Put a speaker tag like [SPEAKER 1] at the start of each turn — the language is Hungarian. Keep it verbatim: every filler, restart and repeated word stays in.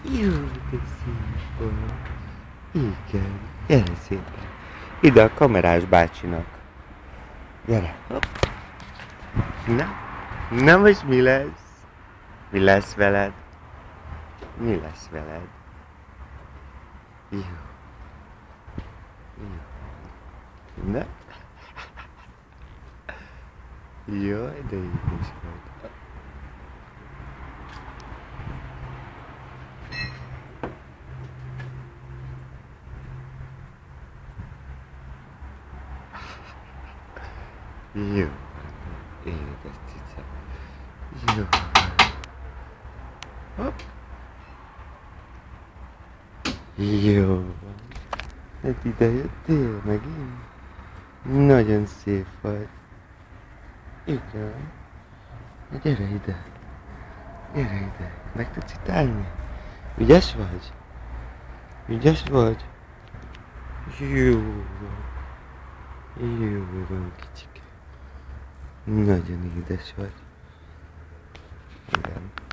[SPEAKER 1] Jó, de szép vagy. Igen, gyere szépen. Ide a kamerás bácsinak. Gyere. Hopp. Na, na most mi lesz? Mi lesz veled? Mi lesz veled? Jó. Jó. Na. Jaj, de édes vagy. Jó. Édes cica. Jó. Hopp. Jó van. Hát ide jöttél megint? Nagyon szép vagy. Igen. Na gyere ide. Gyere ide. Meg tudsz itt állni? Ügyes vagy? Ügyes vagy? Jó van. Jó van, kicsike. Nagyon édes vagy. Igen.